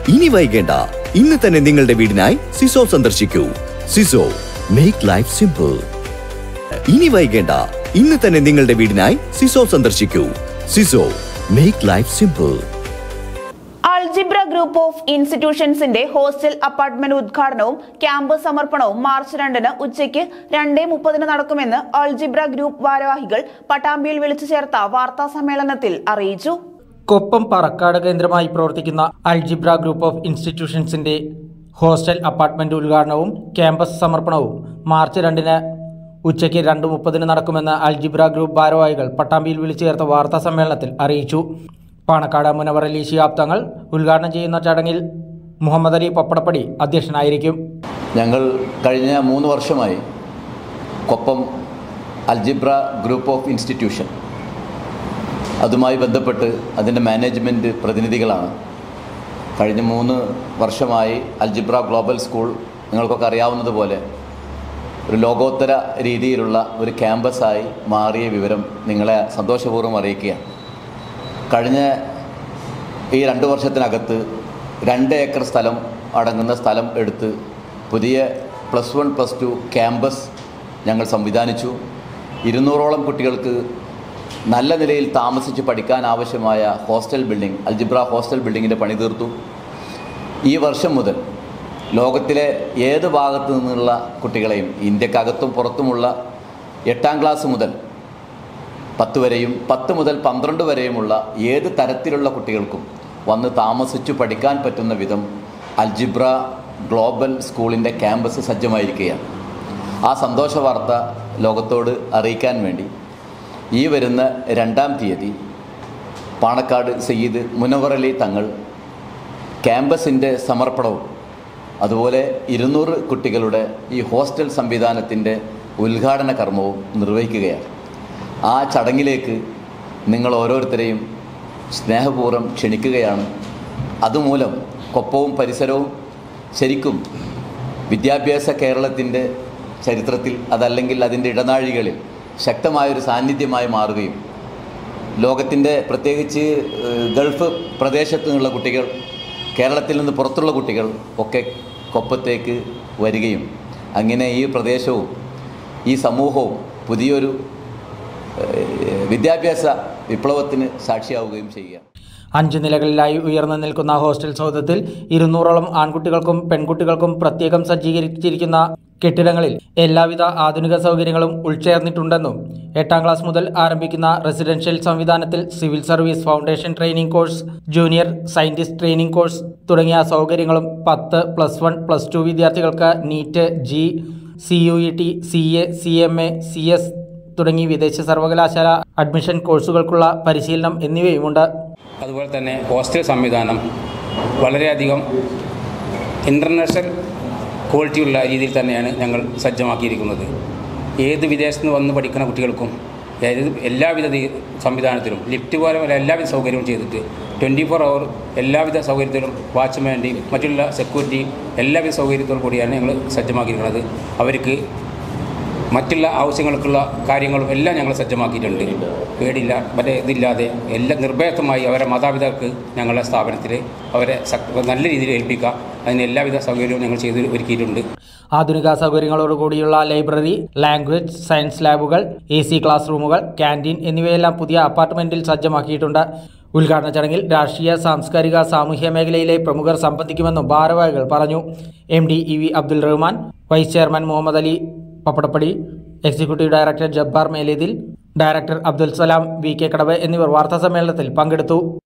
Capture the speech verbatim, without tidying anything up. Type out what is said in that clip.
ഇനി വൈകേണ്ട, ഇന്ന് തന്നെ നിങ്ങളുടെ വീടിനായി സിസോ സന്ദർശിക്കൂ. സിസോ, മേക്ക് ലൈഫ് സിമ്പിൾ. ഇനി വൈകേണ്ട, ഇന്ന് തന്നെ നിങ്ങളുടെ വീടിനായി സിസോ സന്ദർശിക്കൂ. സിസോ, make life simple. Algebra group of ഇൻസ്റ്റിറ്റ്യൂഷൻസിന്റെ ഹോസ്റ്റൽ അപ്പാർട്ട്മെന്റ് ഉദ്ഘാടനവും ക്യാമ്പ് സമർപ്പണവും മാർച്ച് രണ്ടിന് ഉച്ചയ്ക്ക് രണ്ടേ മുപ്പതിന് നടക്കുമെന്ന് അൽജിബ്ര ഗ്രൂപ്പ് ഭാരവാഹികൾ പട്ടാമ്പിയിൽ വിളിച്ചു ചേർത്ത വാർത്താ സമ്മേളനത്തിൽ അറിയിച്ചു. കൊപ്പം പറക്കാട് കേന്ദ്രമായി പ്രവർത്തിക്കുന്ന അൽജിബ്ര ഗ്രൂപ്പ് ഓഫ് ഇൻസ്റ്റിറ്റ്യൂഷൻസിന്റെ ഹോസ്റ്റൽ അപ്പാർട്ട്മെന്റ് ഉദ്ഘാടനവും ക്യാമ്പസ് സമർപ്പണവും മാർച്ച് രണ്ടിന് ഉച്ചയ്ക്ക് രണ്ട് മുപ്പതിന് നടക്കുമെന്ന് അൽജിബ്ര ഗ്രൂപ്പ് ഭാരവാഹികൾ പട്ടാമ്പിയിൽ വിളിച്ചു ചേർത്ത വാർത്താ സമ്മേളനത്തിൽ അറിയിച്ചു. പാണക്കാട് മുനവർ അലി ശിഹാബ് തങ്ങൾ ഉദ്ഘാടനം ചെയ്യുന്ന ചടങ്ങിൽ മുഹമ്മദ് അലി പപ്പടപ്പടി അധ്യക്ഷനായിരിക്കും. ഞങ്ങൾ കഴിഞ്ഞ മൂന്ന് വർഷമായി Koppam Algebra group of institution അതുമായി ബന്ധപ്പെട്ട് അതിൻ്റെ മാനേജ്മെൻറ്റ് പ്രതിനിധികളാണ്. കഴിഞ്ഞ മൂന്ന് വർഷമായി അൽജിബ്ര ഗ്ലോബൽ സ്കൂൾ നിങ്ങൾക്കൊക്കെ അറിയാവുന്നതുപോലെ ഒരു ലോകോത്തര രീതിയിലുള്ള ഒരു ക്യാമ്പസായി മാറിയ വിവരം നിങ്ങളെ സന്തോഷപൂർവ്വം അറിയിക്കുകയാണ്. കഴിഞ്ഞ ഈ രണ്ട് വർഷത്തിനകത്ത് രണ്ട് ഏക്കർ സ്ഥലം അടങ്ങുന്ന സ്ഥലം എടുത്ത് പുതിയ plus one plus two campus ഞങ്ങൾ സംവിധാനിച്ചു. ഇരുന്നൂറോളം കുട്ടികൾക്ക് നല്ല നിലയിൽ താമസിച്ച് പഠിക്കാൻ ആവശ്യമായ ഹോസ്റ്റൽ ബിൽഡിംഗ്, അൽജിബ്ര ഹോസ്റ്റൽ ബിൽഡിങ്ങിൻ്റെ പണി തീർത്തു. ഈ വർഷം മുതൽ ലോകത്തിലെ ഏത് ഭാഗത്തു നിന്നുള്ള കുട്ടികളെയും, ഇന്ത്യക്കകത്തും പുറത്തുമുള്ള എട്ടാം ക്ലാസ് മുതൽ പത്ത് വരെയും പത്ത് മുതൽ പന്ത്രണ്ട് വരെയുമുള്ള ഏത് തരത്തിലുള്ള കുട്ടികൾക്കും വന്ന് താമസിച്ചു പഠിക്കാൻ പറ്റുന്ന വിധം അൽജിബ്ര ഗ്ലോബൽ സ്കൂളിൻ്റെ ക്യാമ്പസ് സജ്ജമായിരിക്കുകയാണ്. ആ സന്തോഷ വാർത്ത ലോകത്തോട് അറിയിക്കാൻ വേണ്ടി ഈ വരുന്ന രണ്ടാം തീയതി പാണക്കാട് സയ്യിദ് മുനവർ അലി തങ്ങൾ ക്യാമ്പസിൻ്റെ സമർപ്പണവും അതുപോലെ ഇരുന്നൂറ് കുട്ടികളുടെ ഈ ഹോസ്റ്റൽ സംവിധാനത്തിൻ്റെ ഉദ്ഘാടന കർമ്മവും നിർവഹിക്കുകയാണ്. ആ ചടങ്ങിലേക്ക് നിങ്ങൾ ഓരോരുത്തരെയും സ്നേഹപൂർവ്വം ക്ഷണിക്കുകയാണ്. അതുമൂലം കൊപ്പവും പരിസരവും ശരിക്കും വിദ്യാഭ്യാസ കേരളത്തിൻ്റെ ചരിത്രത്തിൽ അതല്ലെങ്കിൽ അതിൻ്റെ ഇടനാഴികളിൽ ശക്തമായൊരു സാന്നിധ്യമായി മാറുകയും ലോകത്തിൻ്റെ പ്രത്യേകിച്ച് ഗൾഫ് പ്രദേശത്തു നിന്നുള്ള കുട്ടികൾ, കേരളത്തിൽ നിന്ന് പുറത്തുള്ള കുട്ടികൾ ഒക്കെ കൊപ്പത്തേക്ക് വരികയും അങ്ങനെ ഈ പ്രദേശവും ഈ സമൂഹവും പുതിയൊരു വിദ്യാഭ്യാസ വിപ്ലവത്തിന് സാക്ഷിയാവുകയും ചെയ്യുക. അഞ്ച് നിലകളിലായി ഉയർന്നു നിൽക്കുന്ന ഹോസ്റ്റൽ സൗധത്തിൽ ഇരുന്നൂറോളം ആൺകുട്ടികൾക്കും പെൺകുട്ടികൾക്കും പ്രത്യേകം സജ്ജീകരിച്ചിരിക്കുന്ന കെട്ടിടങ്ങളിൽ എല്ലാവിധ ആധുനിക സൗകര്യങ്ങളും ഉൾച്ചേർന്നിട്ടുണ്ടെന്നും എട്ടാം ക്ലാസ് മുതൽ ആരംഭിക്കുന്ന റെസിഡൻഷ്യൽ സംവിധാനത്തിൽ civil service foundation training course, junior scientist training course തുടങ്ങിയ സൗകര്യങ്ങളും പത്ത് പ്ലസ് വൺ പ്ലസ് ടു വിദ്യാർത്ഥികൾക്ക് NEET, JEE, C U E T, C A, C M A, C S തുടങ്ങി വിദേശ സർവകലാശാല അഡ്മിഷൻ കോഴ്സുകൾക്കുള്ള പരിശീലനം എന്നിവയുമുണ്ട്. അതുപോലെ തന്നെ ഹോസ്റ്റൽ സംവിധാനം വളരെയധികം ഇൻ്റർനാഷണൽ ക്വാളിറ്റിയുള്ള രീതിയിൽ തന്നെയാണ് ഞങ്ങൾ സജ്ജമാക്കിയിരിക്കുന്നത്. ഏത് വിദേശത്ത് നിന്ന് വന്ന് പഠിക്കുന്ന കുട്ടികൾക്കും ഏത് എല്ലാവിധ സംവിധാനത്തിലും ലിഫ്റ്റ് പോലെ എല്ലാവിധ സൗകര്യവും ചെയ്തിട്ട് ട്വൻറ്റി ഫോർ അവർ എല്ലാവിധ സൗകര്യത്തിലും വാച്ച്മാൻ്റെയും മറ്റുള്ള സെക്യൂരിറ്റിയും എല്ലാവിധ സൗകര്യത്തോടു കൂടിയാണ് ഞങ്ങൾ സജ്ജമാക്കിയിരിക്കുന്നത്. അവർക്ക് മറ്റുള്ള ആവശ്യങ്ങൾക്കുള്ള കാര്യങ്ങളും എല്ലാം ഞങ്ങൾ സജ്ജമാക്കിയിട്ടുണ്ട്. പേടില്ല, മറ്റേ ഇതില്ലാതെ എല്ലാം നിർഭയത്വമായി അവരെ മാതാപിതാക്കൾക്ക് ഞങ്ങളുടെ സ്ഥാപനത്തിൽ അവരെ നല്ല രീതിയിൽ ഏൽപ്പിക്കുക, അതിന് എല്ലാവിധ സൗകര്യവും ഞങ്ങൾ ചെയ്ത് ഒരുക്കിയിട്ടുണ്ട്. ആധുനിക സൗകര്യങ്ങളോടുകൂടിയുള്ള ലൈബ്രറി, ലാംഗ്വേജ്, സയൻസ് ലാബുകൾ, എ സി ക്ലാസ് റൂമുകൾ, ക്യാൻറ്റീൻ എന്നിവയെല്ലാം പുതിയ അപ്പാർട്ട്മെന്റിൽ സജ്ജമാക്കിയിട്ടുണ്ട്. ഉദ്ഘാടന ചടങ്ങിൽ രാഷ്ട്രീയ, സാംസ്കാരിക, സാമൂഹ്യ മേഖലയിലെ പ്രമുഖർ സംബന്ധിക്കുമെന്നും ഭാരവാഹികൾ പറഞ്ഞു. M D E V Abdul Rahman, vice chairman Muhammad Ali Pappadappadi, executive director Jabbar Melethil, director Abdul Salam, V K Kadavu എന്നിവർ വാർത്താസമ്മേളനത്തിൽ പങ്കെടുത്തു.